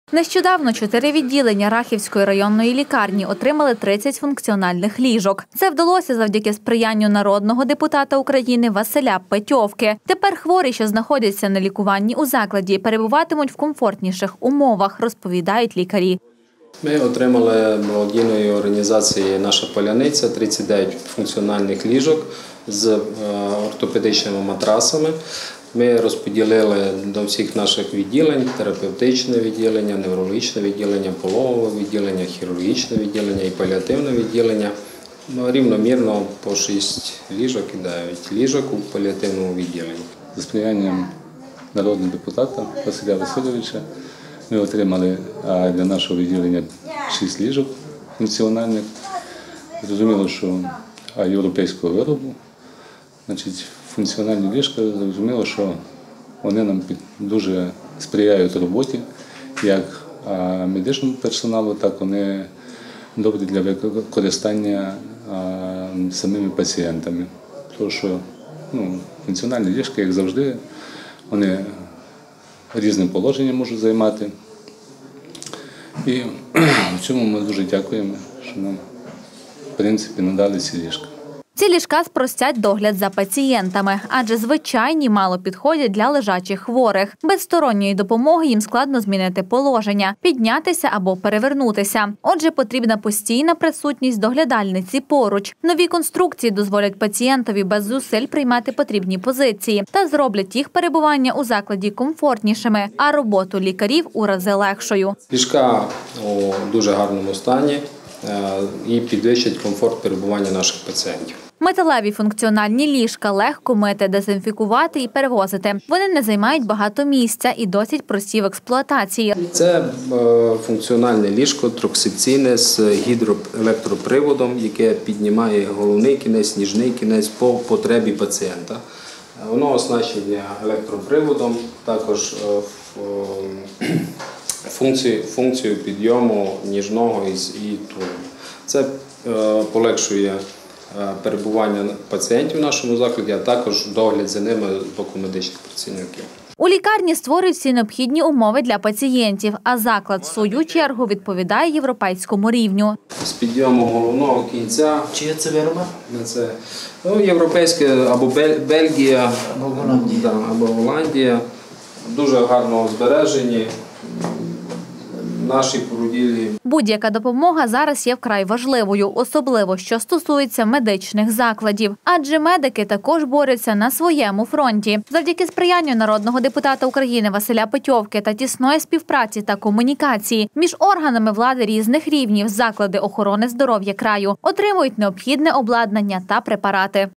Нещодавно 4 відділення Рахівської районної лікарні отримали 30 функціональних ліжок. Це вдалося завдяки сприянню народного депутата України Василя Петьовки. Тепер хворі, що знаходяться на лікуванні у закладі, перебуватимуть в комфортніших умовах, розповідають лікарі. Ми отримали благодійної організації «Наша Поляниця» 39 функціональних ліжок з ортопедичними матрасами. Ми розподілили до всіх наших відділень: терапевтичне відділення, неврологічне відділення, пологове відділення, хірургічне відділення і паліативне відділення. Рівномірно по 6 ліжок і 9 ліжок у паліативному відділенні. За сприянням народного депутата Василя Васильовича ми отримали для нашого відділення 6 ліжок функціональних. Зрозуміло, що європейського виробу. Функціональні ліжка, зрозуміло, що вони нам дуже сприяють роботі, як медичному персоналу, так вони добрі для використання самими пацієнтами. Тому що функціональні ліжка, як завжди, вони різним положенням можуть займати. І в цьому ми дуже дякуємо, що нам, в принципі, надали ці ліжка. Ці ліжка спростять догляд за пацієнтами, адже звичайні мало підходять для лежачих хворих. Без сторонньої допомоги їм складно змінити положення, піднятися або перевернутися. Отже, потрібна постійна присутність доглядальниці поруч. Нові конструкції дозволять пацієнтові без зусиль приймати потрібні позиції та зроблять їх перебування у закладі комфортнішими, а роботу лікарів у рази легшою. Ліжка у дуже гарному стані і підвищать комфорт перебування наших пацієнтів. Металеві функціональні ліжка легко мити, дезінфікувати і перевозити. Вони не займають багато місця і досить прості в експлуатації. Це функціональне ліжко трьохсекційне з гідроелектроприводом, яке піднімає головний кінець, ніжний кінець по потребі пацієнта. Воно оснащене електроприводом, також функцію підйому ніжного і тулу. Це полегшує перебування пацієнтів в нашому закладі, а також догляд за ними з боку медичних працівників. У лікарні створюють всі необхідні умови для пацієнтів, а заклад, в свою чергу, відповідає європейському рівню. З підйому головного кінця. Чия це вироба? Це європейське або Бельгія, або Голландія. Дуже гарно збережені. Наші породілі. Будь-яка допомога зараз є вкрай важливою, особливо, що стосується медичних закладів. Адже медики також борються на своєму фронті. Завдяки сприянню народного депутата України Василя Петьовки та тісної співпраці та комунікації між органами влади різних рівнів заклади охорони здоров'я краю отримують необхідне обладнання та препарати.